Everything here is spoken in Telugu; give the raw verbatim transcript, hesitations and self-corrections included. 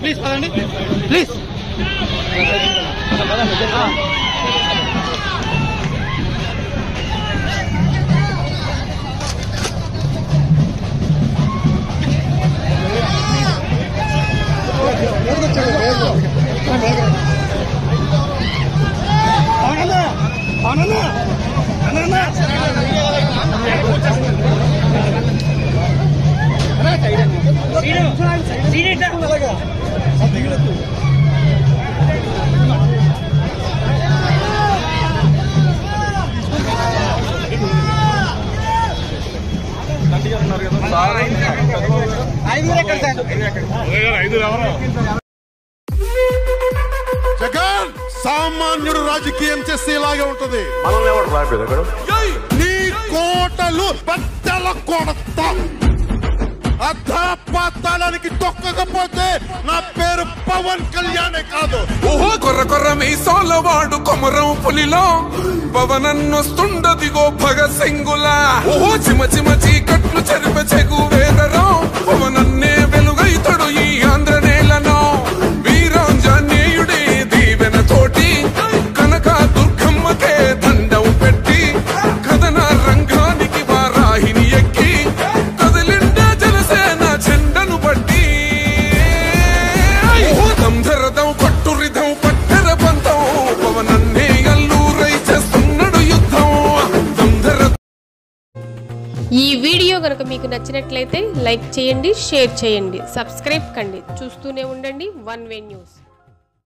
ప్లీజ్ పదండి ప్లీజ్. జగన్ సామాన్యుడు రాజకీయం చేస్తే ఇలాగే ఉంటది. నీ కోటలు బద్దల కొడతా. అధాపాతాళానికి తొక్కకపోతే నా పేరు పవన్ కళ్యాణే కాదు. ఓహో కొర్ర కొర్ర మీ సోలవాడు కొమరం పులిలో పవనన్నొస్తుండదిగో భగత్ సింగులా. ఓహో చిమ చిమ చీకట్లు చెరిప చెగు వేదరో పవనన్నే వెలుగైతడు ఈ ఆంధ్ర నేలను. వీరాంజనేయుడే దీవెన తోటి కనక దుర్గమ్మకే దండం పెట్టి కథన రంగానికి వారాహిని ఎక్కి కదిలిండే జనసేన చెండను బట్టి. దంధరదం పట్టురిధం పట్టర పంతం పవనన్నే అల్లూరై చేస్తున్నాడు యుద్ధం. దంధర. ఈ వీడియో కనుక మీకు నచ్చినట్లయితే లైక్ చేయండి, షేర్ చేయండి, సబ్స్క్రైబ్ కండి. చూస్తూనే ఉండండి వన్ వే న్యూస్.